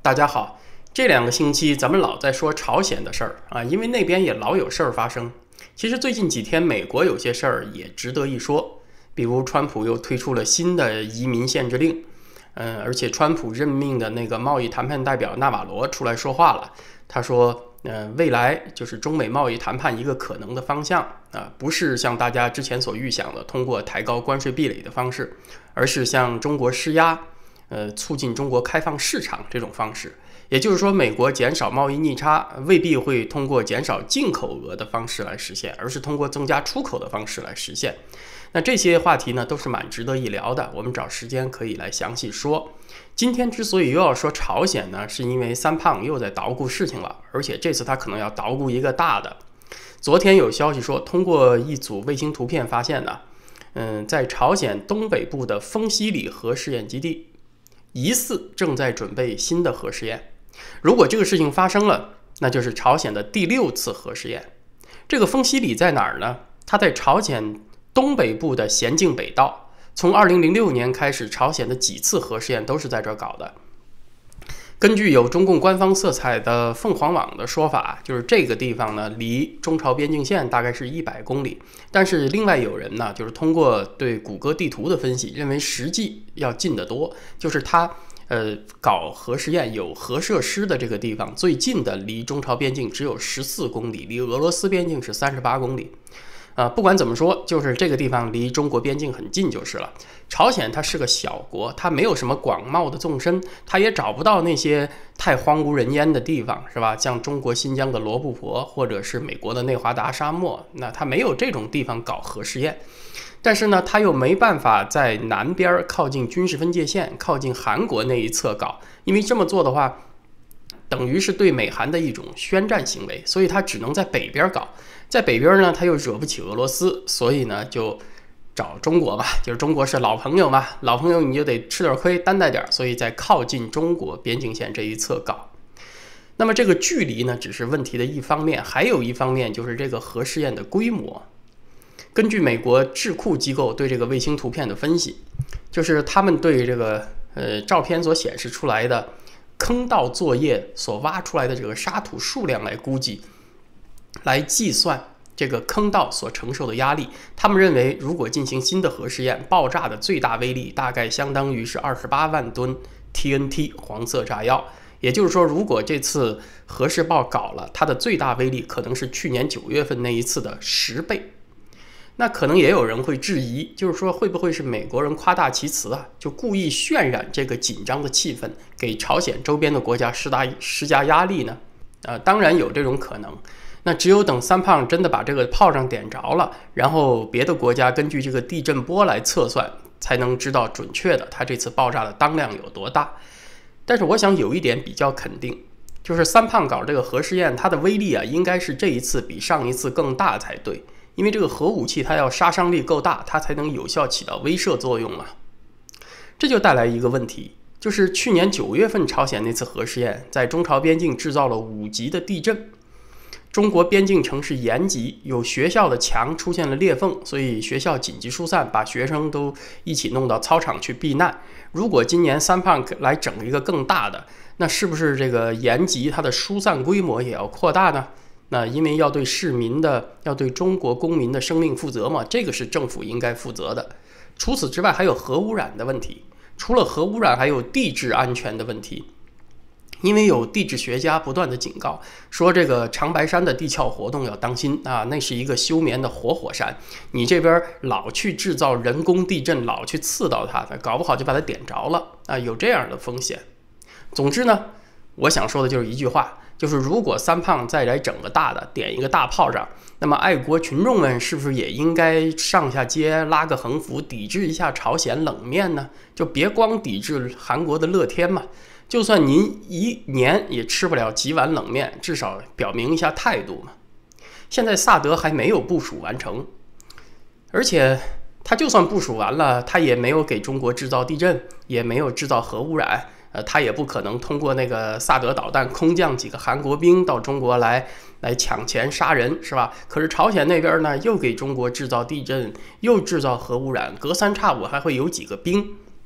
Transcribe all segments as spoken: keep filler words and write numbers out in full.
大家好，这两个星期咱们老在说朝鲜的事儿啊，因为那边也老有事儿发生。其实最近几天美国有些事儿也值得一说，比如川普又推出了新的移民限制令，嗯，而且川普任命的那个贸易谈判代表纳瓦罗出来说话了，他说，呃，未来就是中美贸易谈判一个可能的方向啊，不是像大家之前所预想的通过抬高关税壁垒的方式，而是向中国施压。呃，促进中国开放市场这种方式，也就是说，美国减少贸易逆差未必会通过减少进口额的方式来实现，而是通过增加出口的方式来实现。那这些话题呢，都是蛮值得一聊的，我们找时间可以来详细说。今天之所以又要说朝鲜呢，是因为三胖又在捣鼓事情了，而且这次他可能要捣鼓一个大的。昨天有消息说，通过一组卫星图片发现呢，嗯，在朝鲜东北部的丰西里核试验基地，疑似正在准备新的核试验。如果这个事情发生了，那就是朝鲜的第六次核试验。这个丰西里在哪儿呢？它在朝鲜东北部的咸镜北道。从二零零六年开始，朝鲜的几次核试验都是在这儿搞的。根据有中共官方色彩的凤凰网的说法，就是这个地方呢，离中朝边境线大概是一百公里。但是另外有人呢，就是通过对谷歌地图的分析，认为实际要近得多。就是它呃搞核试验有核设施的这个地方，最近的离中朝边境只有十四公里，离俄罗斯边境是三十八公里。啊，不管怎么说，就是这个地方离中国边境很近就是了。朝鲜它是个小国，它没有什么广袤的纵深，它也找不到那些太荒无人烟的地方，是吧？像中国新疆的罗布泊，或者是美国的内华达沙漠，那它没有这种地方搞核试验。但是呢，它又没办法在南边靠近军事分界线、靠近韩国那一侧搞，因为这么做的话，等于是对美韩的一种宣战行为，所以它只能在北边搞。在北边呢，他又惹不起俄罗斯，所以呢就找中国吧，就是中国是老朋友嘛，老朋友你就得吃点亏，担待点，所以在靠近中国边境线这一侧搞。那么这个距离呢，只是问题的一方面，还有一方面就是这个核试验的规模。根据美国智库机构对这个卫星图片的分析，就是他们对这个呃照片所显示出来的坑道作业所挖出来的这个沙土数量来估计。来计算这个坑道所承受的压力，他们认为，如果进行新的核试验，爆炸的最大威力大概相当于是二十八万吨 T N T 黄色炸药。也就是说，如果这次核试爆搞了，它的最大威力可能是去年九月份那一次的十倍。那可能也有人会质疑，就是说会不会是美国人夸大其词啊，就故意渲染这个紧张的气氛，给朝鲜周边的国家施大施加压力呢？呃，当然有这种可能。那只有等三胖真的把这个炮仗点着了，然后别的国家根据这个地震波来测算，才能知道准确的它这次爆炸的当量有多大。但是我想有一点比较肯定，就是三胖搞这个核试验，它的威力啊，应该是这一次比上一次更大才对，因为这个核武器它要杀伤力够大，它才能有效起到威慑作用嘛。这就带来一个问题，就是去年九月份朝鲜那次核试验，在中朝边境制造了五级的地震。中国边境城市延吉有学校的墙出现了裂缝，所以学校紧急疏散，把学生都一起弄到操场去避难。如果今年三胖来整一个更大的，那是不是这个延吉它的疏散规模也要扩大呢？那因为要对市民的、要对中国公民的生命负责嘛，这个是政府应该负责的。除此之外，还有核污染的问题，除了核污染，还有地质安全的问题。因为有地质学家不断的警告说，这个长白山的地壳活动要当心啊，那是一个休眠的活火山，你这边老去制造人工地震，老去刺到它，搞不好就把它点着了啊，有这样的风险。总之呢，我想说的就是一句话，就是如果三胖再来整个大的，点一个大炮仗，那么爱国群众们是不是也应该上下街拉个横幅，抵制一下朝鲜冷面呢？就别光抵制韩国的乐天嘛。就算您一年也吃不了几碗冷面，至少表明一下态度嘛。现在萨德还没有部署完成，而且他就算部署完了，他也没有给中国制造地震，也没有制造核污染，呃，他也不可能通过那个萨德导弹空降几个韩国兵到中国来来抢钱杀人，是吧？可是朝鲜那边呢，又给中国制造地震，又制造核污染，隔三差五还会有几个兵。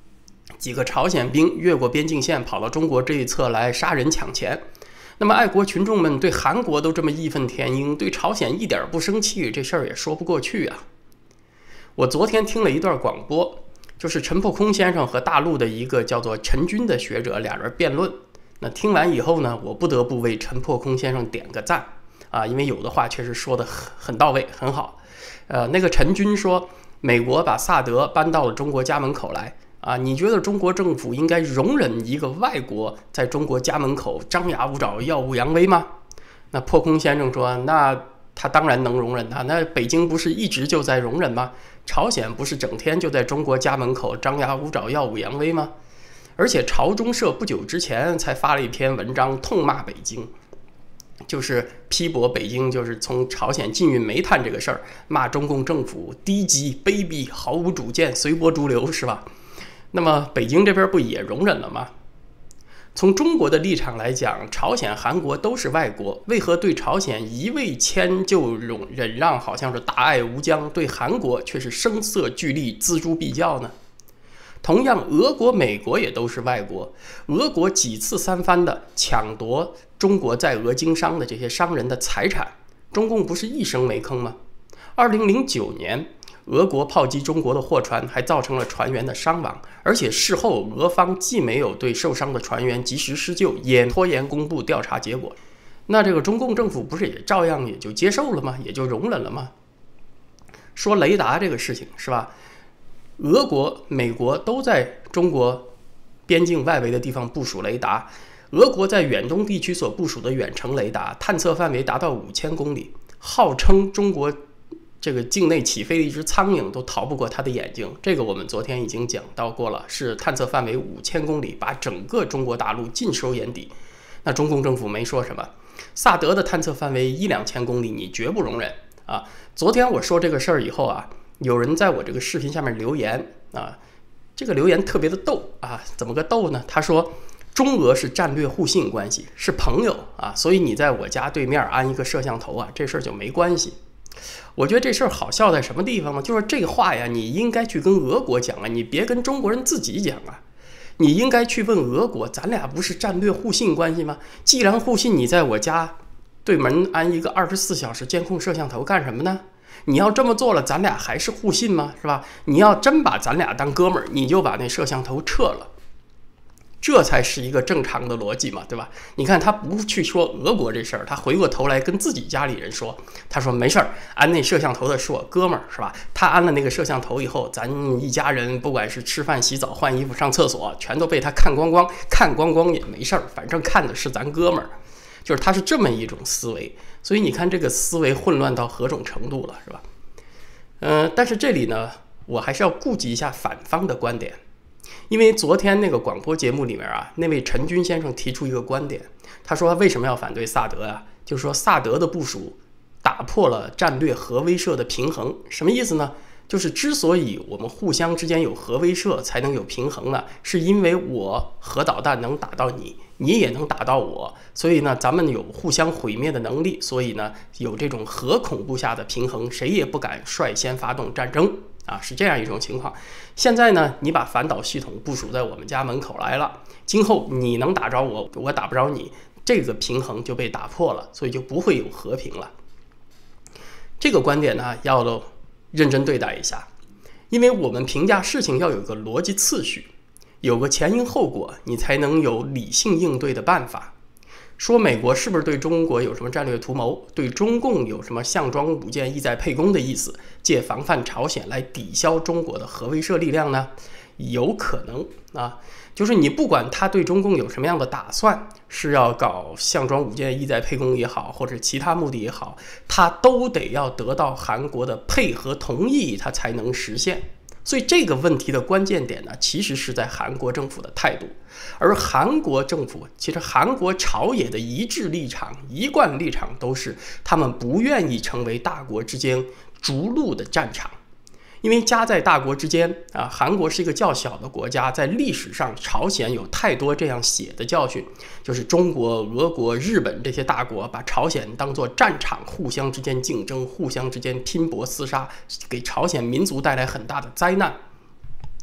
几个朝鲜兵越过边境线跑到中国这一侧来杀人抢钱。那么爱国群众们对韩国都这么义愤填膺，对朝鲜一点不生气，这事儿也说不过去啊。我昨天听了一段广播，就是陈破空先生和大陆的一个叫做陈军的学者俩人辩论。那听完以后呢，我不得不为陈破空先生点个赞啊，因为有的话确实说得很很到位，很好。呃，那个陈军说，美国把萨德搬到了中国家门口来。啊，你觉得中国政府应该容忍一个外国在中国家门口张牙舞爪、耀武扬威吗？那破空先生说，那他当然能容忍他。那北京不是一直就在容忍吗？朝鲜不是整天就在中国家门口张牙舞爪、耀武扬威吗？而且朝中社不久之前才发了一篇文章痛骂北京，就是批驳北京就是从朝鲜禁运煤炭这个事儿，骂中共政府低级、卑鄙、毫无主见、随波逐流，是吧？那么北京这边不也容忍了吗？从中国的立场来讲，朝鲜、韩国都是外国，为何对朝鲜一味迁就容忍让，好像是大爱无疆，对韩国却是声色俱厉、锱铢必较呢？同样，俄国、美国也都是外国，俄国几次三番的抢夺中国在俄经商的这些商人的财产，中共不是一声没吭吗？二零零九年。俄国炮击中国的货船，还造成了船员的伤亡，而且事后俄方既没有对受伤的船员及时施救，也拖延公布调查结果。那这个中共政府不是也照样也就接受了吗？也就容忍了吗？说雷达这个事情是吧？俄国、美国都在中国边境外围的地方部署雷达。俄国在远东地区所部署的远程雷达，探测范围达到五千公里，号称中国这个境内起飞的一只苍蝇都逃不过他的眼睛，这个我们昨天已经讲到过了，是探测范围五千公里，把整个中国大陆尽收眼底。那中共政府没说什么。萨德的探测范围一两千公里，你绝不容忍啊！昨天我说这个事儿以后啊，有人在我这个视频下面留言啊，这个留言特别的逗啊，怎么个逗呢？他说中俄是战略互信关系，是朋友啊，所以你在我家对面安一个摄像头啊，这事儿就没关系。我觉得这事儿好笑在什么地方呢？就是这话呀，你应该去跟俄国讲啊，你别跟中国人自己讲啊。你应该去问俄国，咱俩不是战略互信关系吗？既然互信，你在我家对门安一个二十四小时监控摄像头干什么呢？你要这么做了，咱俩还是互信吗？是吧？你要真把咱俩当哥们儿，你就把那摄像头撤了。这才是一个正常的逻辑嘛，对吧？你看他不去说俄国这事儿，他回过头来跟自己家里人说，他说没事儿，安那摄像头的是我哥们儿，是吧？他安了那个摄像头以后，咱一家人不管是吃饭、洗澡、换衣服、上厕所，全都被他看光光，看光光也没事儿，反正看的是咱哥们儿，就是他是这么一种思维。所以你看这个思维混乱到何种程度了，是吧？嗯、呃，但是这里呢，我还是要顾及一下反方的观点。因为昨天那个广播节目里面啊，那位陈军先生提出一个观点，他说为什么要反对萨德啊？就是说萨德的部署打破了战略核威慑的平衡。什么意思呢？就是之所以我们互相之间有核威慑才能有平衡呢，是因为我核导弹能打到你，你也能打到我，所以呢咱们有互相毁灭的能力，所以呢有这种核恐怖下的平衡，谁也不敢率先发动战争啊，是这样一种情况。现在呢，你把反导系统部署在我们家门口来了，今后你能打着我，我打不着你，这个平衡就被打破了，所以就不会有和平了。这个观点呢，要认真对待一下，因为我们评价事情要有个逻辑次序，有个前因后果，你才能有理性应对的办法。说美国是不是对中国有什么战略图谋，对中共有什么项庄舞剑意在沛公的意思，借防范朝鲜来抵消中国的核威慑力量呢？有可能啊，就是你不管他对中共有什么样的打算，是要搞项庄舞剑意在沛公也好，或者其他目的也好，他都得要得到韩国的配合同意，他才能实现。所以这个问题的关键点呢，其实是在韩国政府的态度。而韩国政府，其实韩国朝野的一致立场、一贯立场都是，他们不愿意成为大国之间逐鹿的战场。因为夹在大国之间啊，韩国是一个较小的国家，在历史上朝鲜有太多这样血的教训，就是中国、俄国、日本这些大国把朝鲜当作战场，互相之间竞争，互相之间拼搏厮杀，给朝鲜民族带来很大的灾难。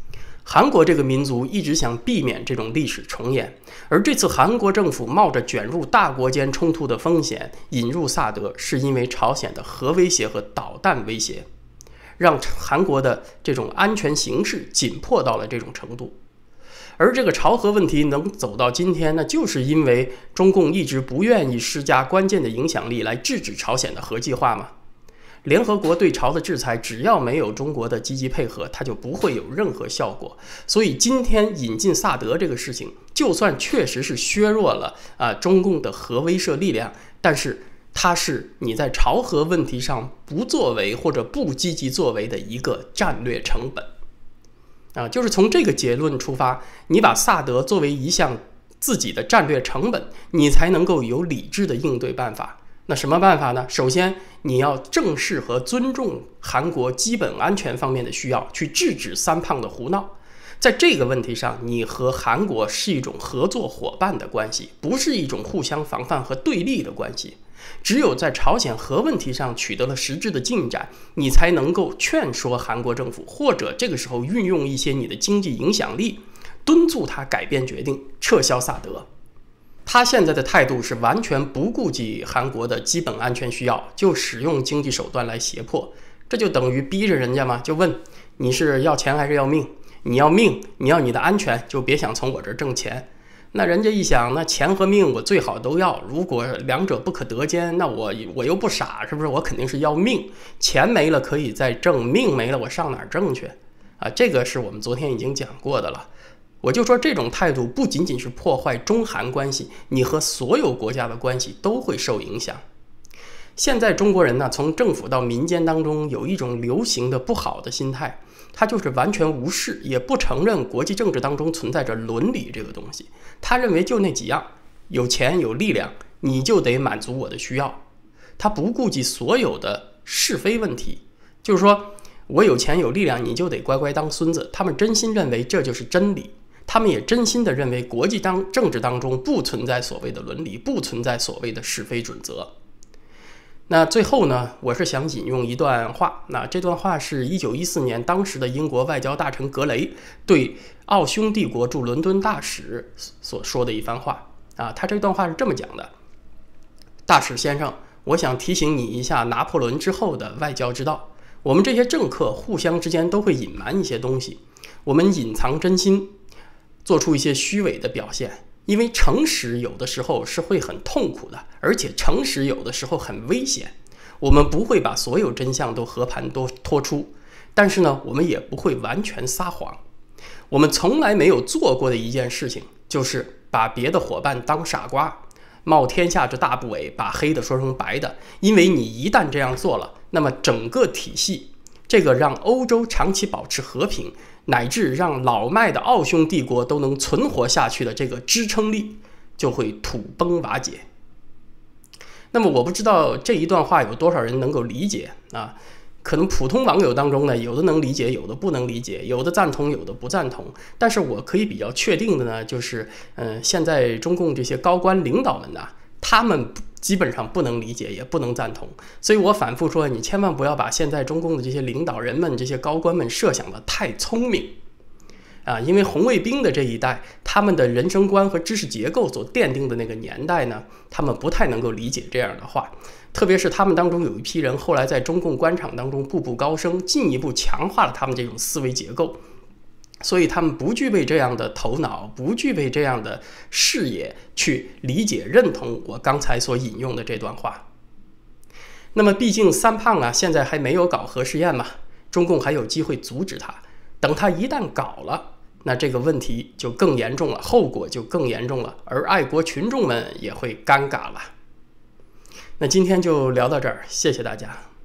韩国这个民族一直想避免这种历史重演，而这次韩国政府冒着卷入大国间冲突的风险引入萨德，是因为朝鲜的核威胁和导弹威胁，让韩国的这种安全形势紧迫到了这种程度。而这个朝核问题能走到今天呢，就是因为中共一直不愿意施加关键的影响力来制止朝鲜的核计划嘛。联合国对朝的制裁，只要没有中国的积极配合，它就不会有任何效果。所以今天引进萨德这个事情，就算确实是削弱了啊、呃、中共的核威慑力量，但是它是你在朝核问题上不作为或者不积极作为的一个战略成本。啊，就是从这个结论出发，你把萨德作为一项自己的战略成本，你才能够有理智的应对办法。那什么办法呢？首先，你要正视和尊重韩国基本安全方面的需要，去制止三胖的胡闹。在这个问题上，你和韩国是一种合作伙伴的关系，不是一种互相防范和对立的关系。只有在朝鲜核问题上取得了实质的进展，你才能够劝说韩国政府，或者这个时候运用一些你的经济影响力，敦促他改变决定，撤销萨德。他现在的态度是完全不顾及韩国的基本安全需要，就使用经济手段来胁迫，这就等于逼着人家嘛，就问你是要钱还是要命？你要命，你要你的安全，就别想从我这儿挣钱。那人家一想，那钱和命我最好都要，如果两者不可得兼，那我我又不傻，是不是？我肯定是要命，钱没了可以再挣，命没了我上哪儿挣去啊？这个是我们昨天已经讲过的了。我就说这种态度不仅仅是破坏中韩关系，你和所有国家的关系都会受影响。现在中国人呢，从政府到民间当中有一种流行的不好的心态，他就是完全无视，也不承认国际政治当中存在着伦理这个东西。他认为就那几样，有钱有力量，你就得满足我的需要。他不顾及所有的是非问题，就是说我有钱有力量，你就得乖乖当孙子。他们真心认为这就是真理，他们也真心的认为国际当政治当中不存在所谓的伦理，不存在所谓的是非准则。那最后呢，我是想引用一段话。那这段话是一九一四年当时的英国外交大臣格雷对奥匈帝国驻伦敦大使所说的一番话啊。他这段话是这么讲的：大使先生，我想提醒你一下拿破仑之后的外交之道。我们这些政客互相之间都会隐瞒一些东西，我们隐藏真心，做出一些虚伪的表现。因为诚实有的时候是会很痛苦的，而且诚实有的时候很危险。我们不会把所有真相都和盘都托出，但是呢，我们也不会完全撒谎。我们从来没有做过的一件事情，就是把别的伙伴当傻瓜，冒天下之大不韪，把黑的说成白的。因为你一旦这样做了，那么整个体系，这个让欧洲长期保持和平，乃至让老迈的奥匈帝国都能存活下去的这个支撑力，就会土崩瓦解。那么我不知道这一段话有多少人能够理解啊？可能普通网友当中呢，有的能理解，有的不能理解，有的赞同，有的不赞同。但是我可以比较确定的呢，就是，嗯，现在中共这些高官领导们呢，他们基本上不能理解，也不能赞同。所以我反复说，你千万不要把现在中共的这些领导人们、这些高官们设想的太聪明啊！因为红卫兵的这一代，他们的人生观和知识结构所奠定的那个年代呢，他们不太能够理解这样的话。特别是他们当中有一批人，后来在中共官场当中步步高升，进一步强化了他们这种思维结构。所以他们不具备这样的头脑，不具备这样的视野去理解认同我刚才所引用的这段话。那么毕竟三胖啊现在还没有搞核试验嘛，中共还有机会阻止他。等他一旦搞了，那这个问题就更严重了，后果就更严重了，而爱国群众们也会尴尬了。那今天就聊到这儿，谢谢大家。